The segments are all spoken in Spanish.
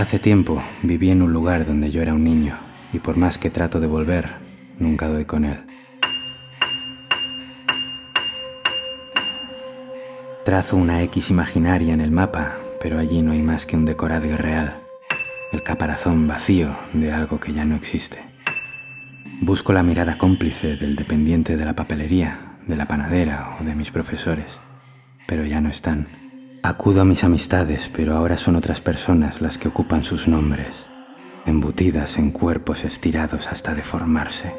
Hace tiempo viví en un lugar donde yo era un niño y por más que trato de volver, nunca doy con él. Trazo una X imaginaria en el mapa, pero allí no hay más que un decorado irreal, el caparazón vacío de algo que ya no existe. Busco la mirada cómplice del dependiente de la papelería, de la panadera o de mis profesores, pero ya no están. Acudo a mis amistades, pero ahora son otras personas las que ocupan sus nombres, embutidas en cuerpos estirados hasta deformarse.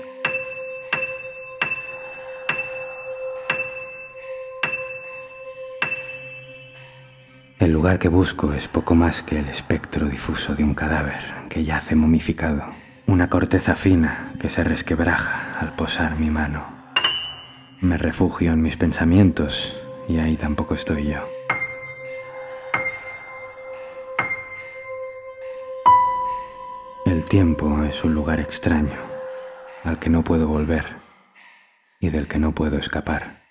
El lugar que busco es poco más que el espectro difuso de un cadáver que yace momificado, una corteza fina que se resquebraja al posar mi mano. Me refugio en mis pensamientos y ahí tampoco estoy yo. El tiempo es un lugar extraño, al que no puedo volver y del que no puedo escapar.